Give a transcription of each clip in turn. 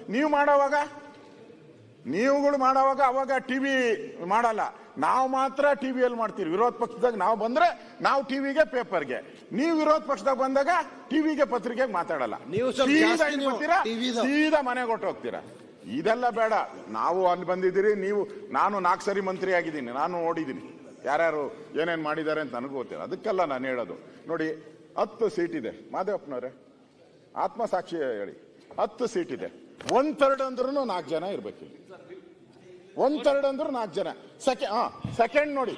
ನೀವು ಮಾಡೋವಾಗ ನೀವುಗಳು ಮಾಡೋವಾಗ ಅವಾಗ ಟಿವಿ ಮಾಡಲ್ಲ, ನಾವು ಮಾತ್ರ ಟಿವಿಯಲ್ಲಿ ಮಾಡ್ತೀವಿ. ವಿರೋಧ ಪಕ್ಷದಾಗ ನಾವು ಬಂದ್ರೆ ನಾವು ಟಿವಿಗೆ ಪೇಪರ್ಗೆ, ನೀವು ವಿರೋಧ ಪಕ್ಷದಾಗ ಬಂದಾಗ ಟಿವಿಗೆ ಪತ್ರಿಕೆಗೆ ಮಾತಾಡಲ್ಲ, ಸೀದಾ ಮನೆಗೆ ಹೊಟ್ಟು ಹೋಗ್ತೀರಾ. ಇದೆಲ್ಲ ಬೇಡ. ನಾವು ಅಲ್ಲಿ ಬಂದಿದ್ದೀರಿ, ನಾನು 4 ಸರಿ ಮಂತ್ರಿ ಆಗಿದ್ದೀನಿ, ನಾನು ನೋಡಿದ್ದೀನಿ ಯಾರ್ಯಾರು ಏನೇನ್ ಮಾಡಿದ್ದಾರೆ ಅಂತ ನನಗೂ ಗೊತ್ತಿಲ್ಲ. ಅದಕ್ಕೆಲ್ಲ ನಾನು ಹೇಳೋದು ನೋಡಿ, 10 ಸೀಟ್ ಇದೆ ಮಾದೇವಪ್ಪನವ್ರೆ, ಆತ್ಮಸಾಕ್ಷಿ ಹೇಳಿ, 10 ಸೀಟ್ ಇದೆ. 1/3 ಅಂದ್ರೂ 4 ಜನ ಇರ್ಬೇಕಿಲ್ಲ. 1/3 ಅಂದ್ರೂ 4 ಜನ. ಸೆಕೆಂಡ್ ನೋಡಿ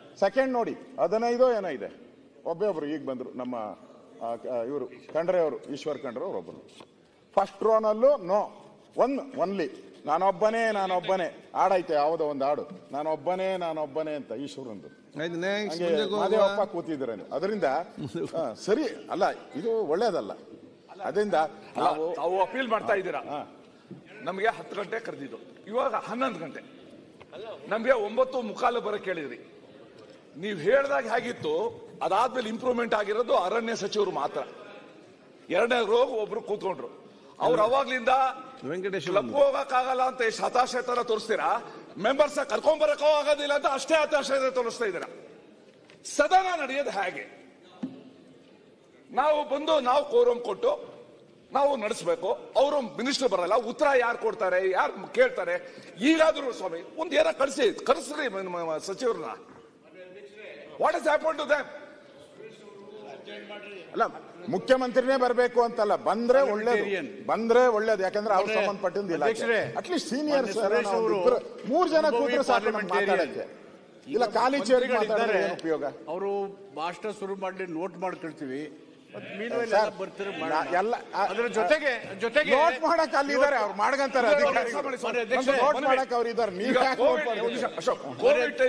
15 ಏನೋ ಇದೆ. ಒಬ್ಬೊಬ್ರು ಈಗ ಬಂದ್ರು, ನಮ್ಮ ಇವರು ಖಂಡ್ರೆ ಅವರು, ಈಶ್ವರ್ ಖಂಡ್ರೆ ಅವರು ಒಬ್ಬರು. ಫಸ್ಟ್ ರೋನಲ್ಲೂ ನೋ, ಒನ್ಲಿ ನಾನೊಬ್ಬನೇ ಹಾಡೈತೆ, ಯಾವುದೋ ಒಂದು ಹಾಡು, ನಾನೊಬ್ಬನೇ ಅಂತ ಈಶ್ವರಂದು ಮಾದೇವಪ್ಪ ಕೂತಿದ್ರೆ. ಅದರಿಂದ ಸರಿ ಅಲ್ಲ, ಇದು ಒಳ್ಳೇದಲ್ಲ. ಅದರಿಂದ ತಾವು ಅಪೀಲ್ ಮಾಡ್ತಾ ಇದ್ದೀರಾ. ನಮಗೆ 10 ಗಂಟೆ ಕರೆದಿದ್ದು, ಇವಾಗ 11 ಗಂಟೆ, ನಮ್ಗೆ 9:15 ಬರ ಕೇಳಿದ್ರಿ. ನೀವು ಹೇಳ್ದಾಗ ಹೇಗಿತ್ತು, ಅದಾದ್ಮೇಲೆ ಇಂಪ್ರೂವ್ಮೆಂಟ್ ಆಗಿರೋದು ಅರಣ್ಯ ಸಚಿವರು ಮಾತ್ರ. 2ನೇ ರೋಗ ಒಬ್ರು ಕೂತ್ಕೊಂಡ್ರು. ಅವ್ರು ಅವಾಗ್ಲಿಂದ ಹೋಗಕ್ಕಾಗಲ್ಲ ಅಂತ ಎಷ್ಟು ಹತಾಶೆ ತರ ತೋರಿಸ್ತೀರಾ, ಮೆಂಬರ್ಸ್ ಕರ್ಕೊಂಡ್ ಬರಕ್ಕೂ ಆಗೋದಿಲ್ಲ ಅಂತ ಅಷ್ಟೇ ಹತಾಶೆ ತೋರಿಸ್ತಾ ಇದ್ದೀರಾ. ಸದನ ನಡೆಯೋದು ಹೇಗೆ? ನಾವು ಬಂದು ನಾವು ಕೋರಂ ಕೊಟ್ಟು ನಾವು ನಡೆಸಬೇಕು. ಅವರು ಮಿನಿಸ್ಟರ್ ಬರಲ್ಲ, ಉತ್ತರ ಯಾರು ಕೊಡ್ತಾರೆ, ಯಾರು ಕೇಳ್ತಾರೆ? ಈಗಾದ್ರೂ ಸ್ವಾಮಿ ಒಂದು ಏನೋ ಕಳಿಸ್ರಿ ಸಚಿವರನ್ನ. What is happen to them? ಅಲ್ಲ, ಮುಖ್ಯಮಂತ್ರಿನೇ ಬರಬೇಕು ಅಂತಲ್ಲ, ಬಂದ್ರೆ ಒಳ್ಳೇದು. ಯಾಕಂದ್ರೆ ಅವ್ರು ಸಂಬಂಧಪಟ್ಟಿದ್ದು ಇಲ್ಲ. ಅಟ್ಲೀಸ್ಟ್ ಸೀನಿಯರ್ಸ್ 3 ಜನ ಕೂತ್ರೆ ಸಾಕು ಮಾತಾಡಕ್ಕೆ. ಇಲ್ಲ ಖಾಲಿ ಚೇರ್ ಮಾತಾಡಿದ್ರೆ ಏನು ಉಪಯೋಗ? ಅವರು ಭಾಷಣ ಶುರು ಮಾಡಿ ನೋಟ್ ಮಾಡ್ಕೊಳ್ತೀವಿ, ಅದ್ರ ಜೊತೆಗೆ ನೋಟ್ ಮಾಡಕ್ ಅಲ್ಲಿದ್ದಾರೆ, ಅವ್ರು ಮಾಡ್ಕಂತಾರೆ. ನೋಟ್ ಮಾಡಕ್ ಅವ್ರು ಇದ್ದಾರೆ. ನೀವು